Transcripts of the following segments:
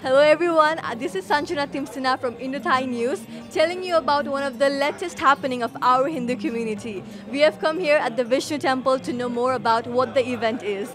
Hello everyone, this is Sanjana Timsina from Indothai News telling you about one of the latest happening of our Hindu community. We have come here at the Vishnu temple to know more about what the event is.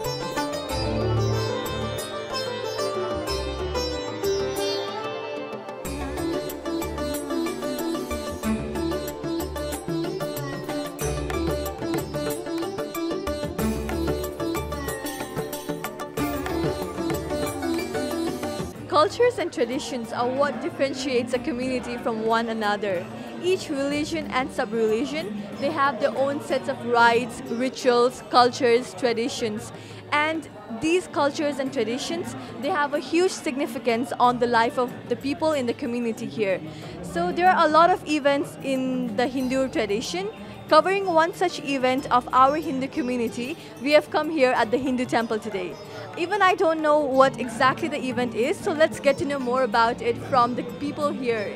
Cultures and traditions are what differentiates a community from one another. Each religion and sub-religion, they have their own sets of rites, rituals, cultures, traditions. And these cultures and traditions, they have a huge significance on the life of the people in the community here. So there are a lot of events in the Hindu tradition. Covering one such event of our Hindu community, we have come here at the Hindu temple today. Even I don't know what exactly the event is, so let's get to know more about it from the people here.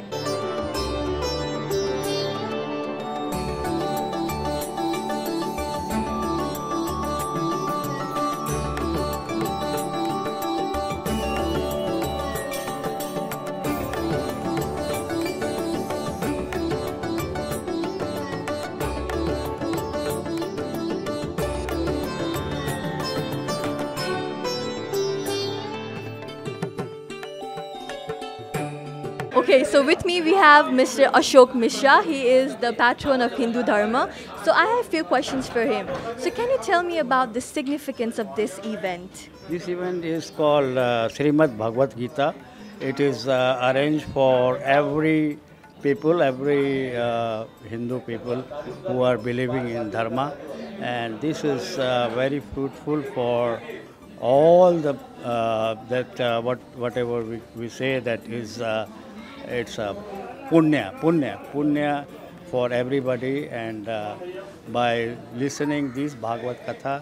Okay, so with me we have Mr. Ashok Mishra. He is the patron of Hindu Dharma. So I have a few questions for him. So can you tell me about the significance of this event? This event is called Srimad Bhagavad Gita. It is arranged for every people, every Hindu people who are believing in Dharma. And this is very fruitful for all the whatever we say that is it's a punya for everybody, and by listening this Bhagavad Katha,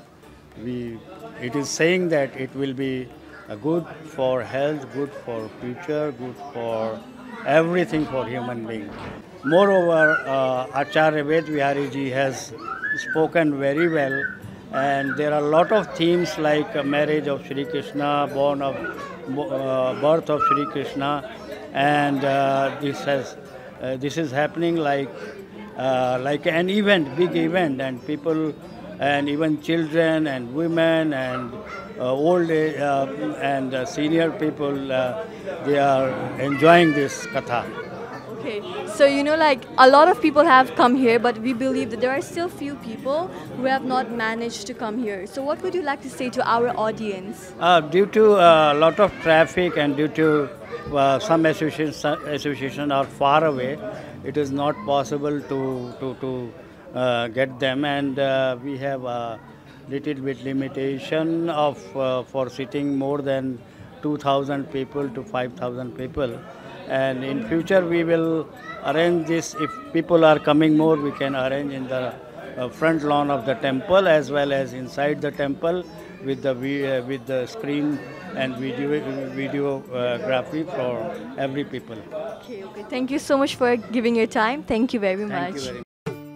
it is saying that it will be good for health, good for future, good for everything for human being. Moreover, Acharya Ved Vihari ji has spoken very well, and there are a lot of themes like marriage of Sri Krishna, birth of Sri Krishna, and this is happening like an event, big event, and people and even children and women and old age, and senior people, they are enjoying this katha. Okay, so like a lot of people have come here, but we believe that there are still few people who have not managed to come here. So what would you like to say to our audience? Due to a lot of traffic and due to some associations are far away, it is not possible to get them, and we have a little bit limitation of for sitting more than 2,000 people to 5,000 people. And in future we will arrange this. If people are coming more, we can arrange in the front lawn of the temple as well as inside the temple with the screen and videography for every people. Okay. Thank you so much for giving your time. Thank you very much. Thank you very much.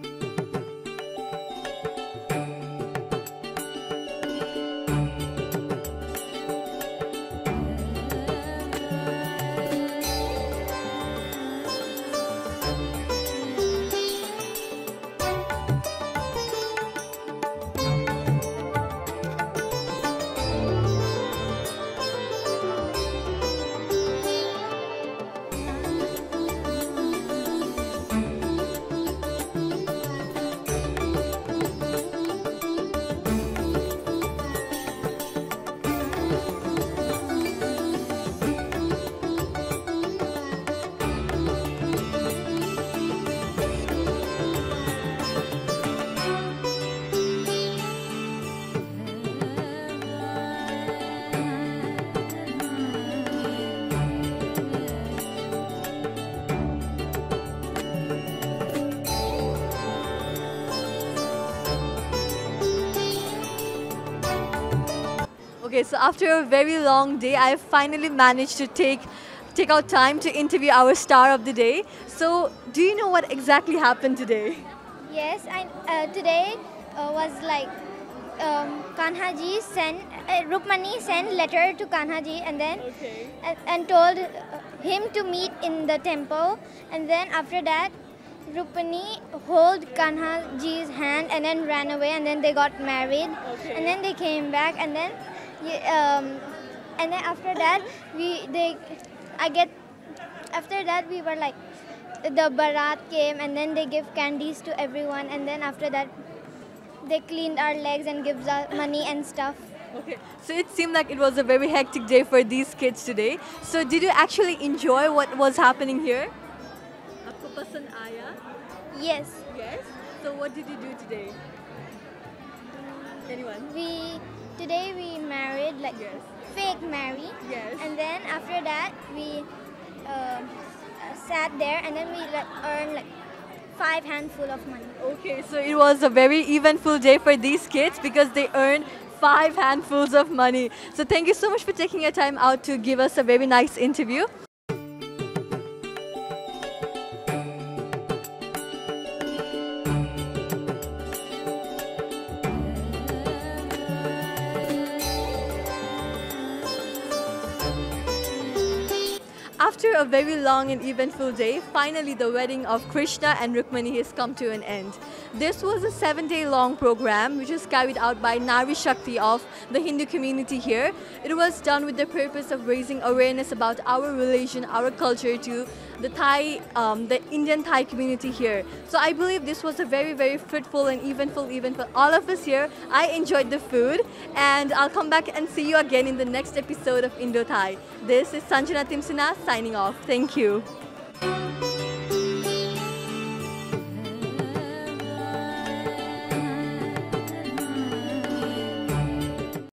Okay, so after a very long day, I finally managed to take out time to interview our star of the day. So, do you know what exactly happened today? Yes, today was like Kanhaji sent Rukmani sent letter to Kanhaji and then Okay. and told him to meet in the temple, and then after that Rukmani hold Kanhaji's hand and then ran away, and then they got married, Okay. and then they came back, and then after that after that we were like, the Barat came, and then they give candies to everyone, and then after that they cleaned our legs and gives us money and stuff. Okay. So it seemed like it was a very hectic day for these kids today. So did you actually enjoy what was happening here? Aapko pasand aaya? Yes, Yes. So what did you do today? Anyone? today we married, like Yes. fake marry, Yes. and then after that we sat there, and then we earned like 5 handful of money. Okay, so it was a very eventful day for these kids because they earned 5 handfuls of money. So thank you so much for taking your time out to give us a very nice interview. After a very long and eventful day, finally the wedding of Krishna and Rukmani has come to an end. This was a 7-day-long program which was carried out by Nari Shakti of the Hindu community here. It was done with the purpose of raising awareness about our religion, our culture to the Indian Thai community here. So I believe this was a very, very fruitful and eventful event for all of us here. I enjoyed the food, and I'll come back and see you again in the next episode of Indo Thai. This is Sanjana Timsina signing off. Thank you.